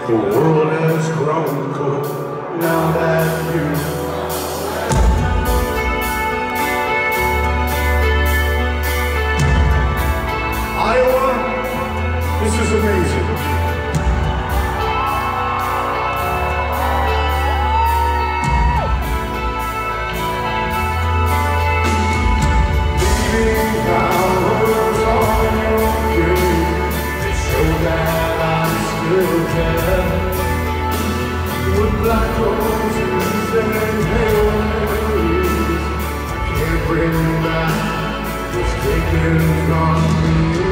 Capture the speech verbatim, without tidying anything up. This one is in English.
The world has grown cold now that you. Iowa, this is amazing. Leaving flowers on your grave, they show that I'm still there. With black roses and pale memories, I can't bring back what's taken from me.